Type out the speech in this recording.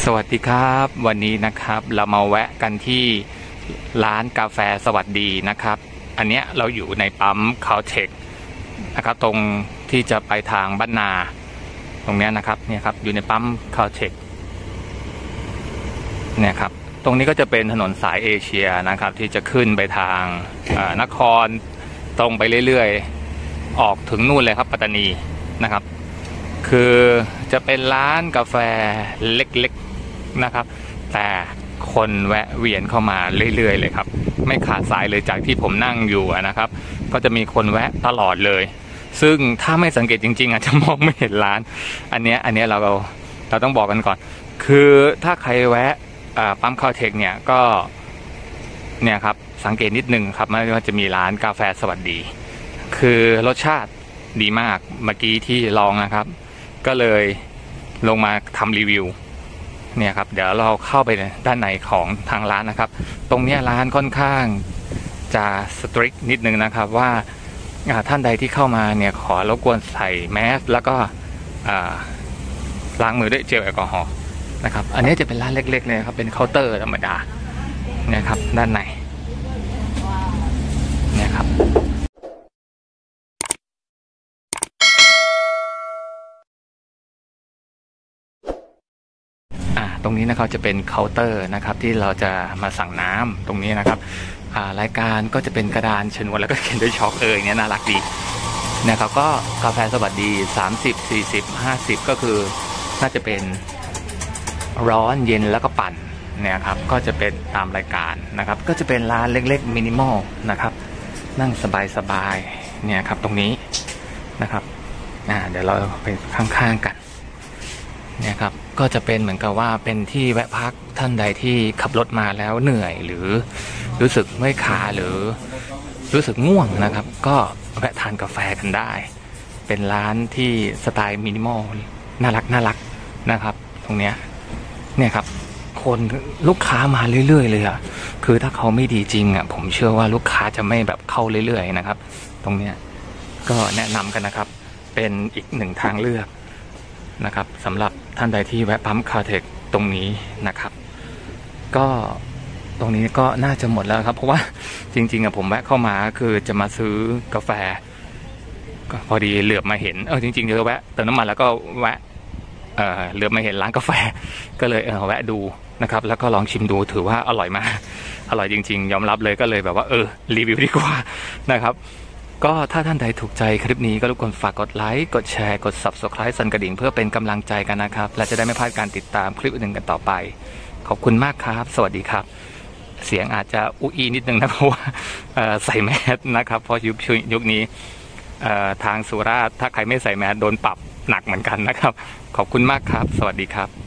สวัสดีครับวันนี้นะครับเรามาแวะกันที่ร้านกาแฟสวัสดีนะครับอันเนี้ยเราอยู่ในปั๊มคาลเทคนะครับตรงที่จะไปทางบ้านนาตรงเนี้ยนะครับเนี่ยครับอยู่ในปั๊มคาลเทคเนี่ยครับตรงนี้ก็จะเป็นถนนสายเอเชียนะครับที่จะขึ้นไปทางนครตรงไปเรื่อยๆออกถึงนู่นเลยครับปัตตานีนะครับคือจะเป็นร้านกาแฟเล็กๆนะครับแต่คนแวะเวียนเข้ามาเรื่อยๆเลยครับไม่ขาดสายเลยจากที่ผมนั่งอยู่นะครับก็จะมีคนแวะตลอดเลยซึ่งถ้าไม่สังเกตจริงๆอาจจะมองไม่เห็นร้านอันเนี้ยเราต้องบอกกันก่อนคือถ้าใครแวะปั๊มคาลเทคเนี่ยก็เนี่ยครับสังเกตนิดนึงครับว่าจะมีร้านกาแฟสวัสดีคือรสชาติดีมากเมื่อกี้ที่ลองนะครับก็เลยลงมาทำรีวิวเนี่ยครับเดี๋ยวเราเข้าไปด้านในของทางร้านนะครับตรงนี้ร้านค่อนข้างจะสตริกนิดนึงนะครับว่าท่านใดที่เข้ามาเนี่ยขอรบกวนใส่แมสแล้วก็ล้างมือด้วยเจลแอลกอฮอล์นะครับอันนี้จะเป็นร้านเล็กๆเลยครับเป็นเคาน์เตอร์ธรรมดาเนี่ยครับด้านในเนี่ยครับตรงนี้นะครับจะเป็นเคาน์เตอร์นะครับที่เราจะมาสั่งน้ำตรงนี้นะครับรายการก็จะเป็นกระดานชนวนแล้วก็เขียนด้วยช็อกเนี่ยน่ารักดีนะครับก็กาแฟสวัสดี30 40 50ก็คือน่าจะเป็นร้อนเย็นแล้วก็ปั่นเนี่ยครับก็จะเป็นตามรายการนะครับก็จะเป็นร้านเล็กๆมินิมอลนะครับนั่งสบายๆเนี่ยครับตรงนี้นะครับเดี๋ยวเราไปข้างๆกันเนี่ยครับก็จะเป็นเหมือนกับว่าเป็นที่แวะพักท่านใดที่ขับรถมาแล้วเหนื่อยหรือรู้สึกเมื่อยขาหรือรู้สึกง่วงนะครับก็แวะทานกาแฟกันได้เป็นร้านที่สไตล์มินิมอลน่ารักนะครับตรงเนี้ยเนี่ยครับคนลูกค้ามาเรื่อยๆเลยอะคือถ้าเขาไม่ดีจริงอะผมเชื่อว่าลูกค้าจะไม่แบบเข้าเรื่อยๆนะครับตรงเนี้ยก็แนะนำกันนะครับเป็นอีกหนึ่งทางเลือกนะครับสำหรับท่านใดที่แวะปั๊มคาลเทคตรงนี้นะครับก็ตรงนี้ก็น่าจะหมดแล้วครับเพราะว่าจริงๆผมแวะเข้ามาคือจะมาซื้อกาแฟก็พอดีเหลือบมาเห็นจริงๆจะแวะเติมน้ำมันแล้วก็แวะเหลือบมาเห็นร้านกาแฟก็เลยแวะดูนะครับแล้วก็ลองชิมดูถือว่าอร่อยมากอร่อยจริงๆยอมรับเลยก็เลยแบบว่ารีวิวดีกว่านะครับก็ถ้าท่านใดถูกใจคลิปนี้ก็รบกวนฝากกดไลค์กดแชร์กด Subscribe สั่นกระดิ่งเพื่อเป็นกำลังใจกันนะครับและจะได้ไม่พลาดการติดตามคลิปอื่นกันต่อไปขอบคุณมากครับสวัสดีครับเสียงอาจจะอุอีนิดนึงนะเพราะว่าใส่แมสนะครับเพราะยุคนี้ทางสุราษฎร์ถ้าใครไม่ใส่แมสโดนปรับหนักเหมือนกันนะครับขอบคุณมากครับสวัสดีครับ